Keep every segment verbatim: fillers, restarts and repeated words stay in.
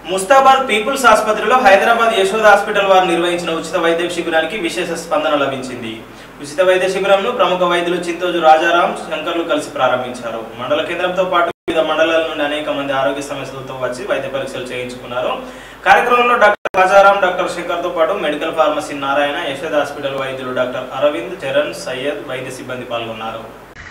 Mustabad peoples ఆసుపత్రిలో Hyderabad Yashoda hospital వారు నిర్వహించిన ఉచిత వైద్య శిబిరానికి విశేష స్పందన లభించింది. ఉచిత వైద్య శిబిరంను ప్రముఖ వైద్యులు చింతోజు రాజారాం శంకర్లు కలిసి ప్రారంభించారు. మండల కేంద్రంతో పాటు వివిధ మండలాల నుండి అనేక మంది ఆరోగ్య సమస్యలతో వచ్చి వైద్య పరీక్షలు చేయించుకున్నారు. కార్యక్రమంలో డాక్టర్ రాజారాం, డాక్టర్ శంకర్తో పాటు medical pharmacy Narayana, Yashoda hospital వైద్యులు డాక్టర్ అరవింద్, చరణ్, సయ్యద్, వైద్య సిబ్బంది పాల్గొన్నారు.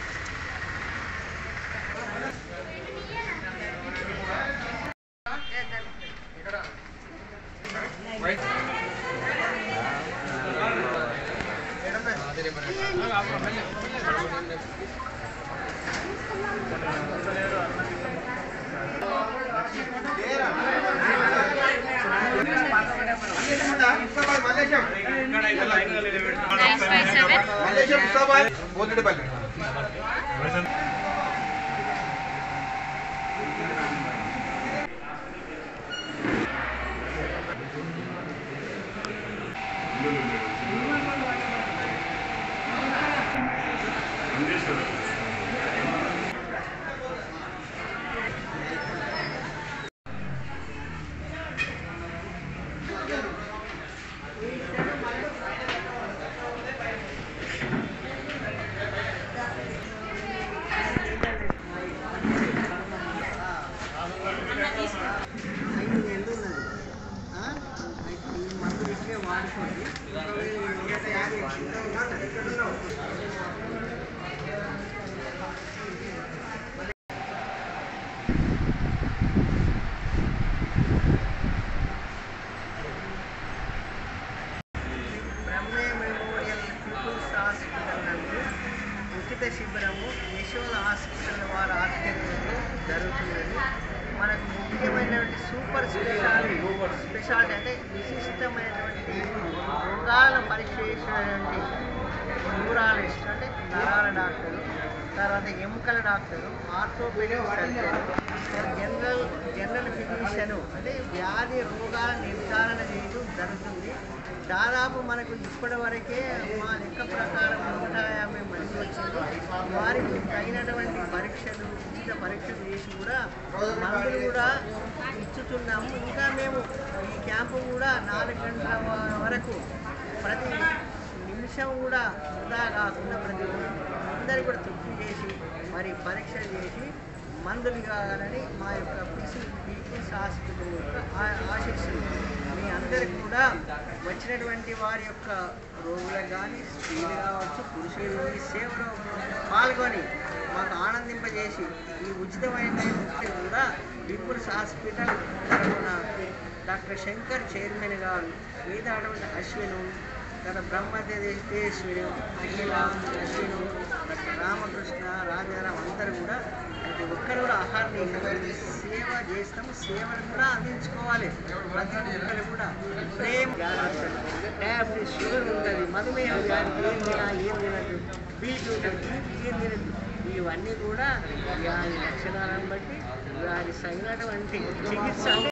ఉచిత శిబిరము యశోద హాస్పిటల్ వారి ఆధ్వర్యంలో జరుగుతున్నది. మనకు ముఖ్యమైనటువంటి సూపర్ స్పెషాలిటీ స్పెషాలిటీ అంటే విశిష్టమైనటువంటి రోగాలను పరీక్ష చేసినటువంటి న్యూరాలజిస్ట్ అంటే నరాల డాక్టరు, తర్వాత ఎముకల doctor, orthopedic surgeon, general general physician అంటే వ్యాధి రోగాల నిర్ధారణ చేయడం జరుగుతుంది. దాదాపు మనకు ఇప్పటి వరకే మా లెక్క ప్రకారం నూట యాభై మంది వచ్చింది. వారికి తగినటువంటి పరీక్షలు ఉచిత పరీక్షలు చేసి కూడా మందులు కూడా ఇచ్చుతున్నాము. ఇంకా మేము ఈ క్యాంపు కూడా నాలుగు గంటల వరకు ప్రతి నిమిషం కూడా వృధా కాకుండా ప్రతి అందరికీ కూడా తృప్తి చేసి మరి పరీక్షలు చేసి మందులు కావాలని మా యొక్క పీసీ పీపుల్స్ హాస్పిటల్ యొక్క ఆశిస్తులు. మీ అందరికి కూడా వచ్చినటువంటి వారి యొక్క రోగులకు కానీ స్త్రీలు కావచ్చు, పురుషులు ఈ సేవలో పాల్గొని మాకు ఆనందింపజేసి ఈ ఉచితమైన కూడా పీపుల్స్ హాస్పిటల్ తరఫున డాక్టర్ శంకర్ చైర్మన్ గారు, మిగతా అశ్విను, గత బ్రహ్మదేశ్వరి, అఖిల, అశ్విను, డాక్టర్ రామకృష్ణ, రాజారాం అందరూ కూడా ప్రతి ఒక్కరు కూడా ఆహారం సేవ చేస్తాము. సేవను కూడా అందించుకోవాలి. ప్రతి ఒక్కరు కూడా ప్రేమ డయాబెటీస్, షుగర్ ఉంటుంది, మధుమేహం వ్యాధి ఏం తినా ఏం తినద్దు, బీపీ ఉంటుంది, బీపీ ఏం తినద్దు. ఇవన్నీ కూడా వ్యాధి లక్షణాలను బట్టి వారి సరైనటువంటి చికిత్స